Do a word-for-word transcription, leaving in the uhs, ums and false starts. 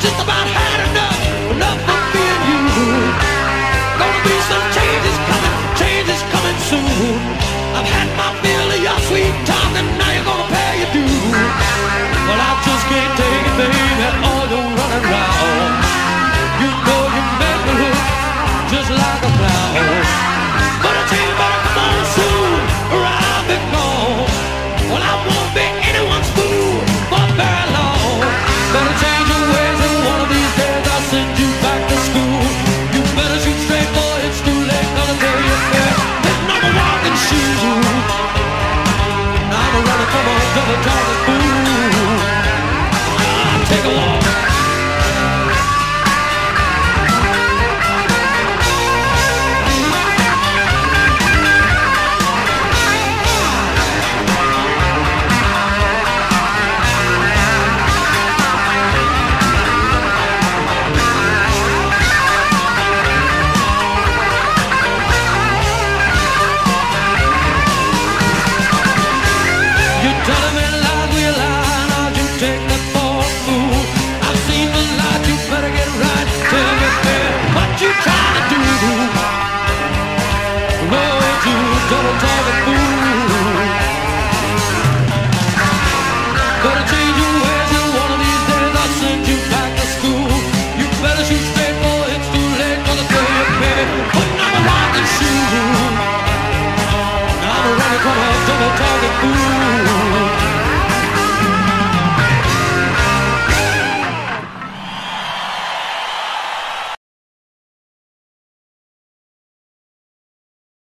just about had enough, enough of being you. Gonna be some changes coming, changes coming soon. I've had my fill of your sweet talk, and now you're gonna pay your due. Well, I just can't take it, baby, all you're running around. You know you make me look just like a clown. But I tell you, better come on soon, or I'll be gone. Well, I won't be anyone's fool for very long. Better change your ways, and one of these days I'll send you back to school. You better shoot straight, boy, it's too late, gonna tell you fair. Putting on my walking shoes, I'm a running from a double target fool. I'll take a walk. Double target fool.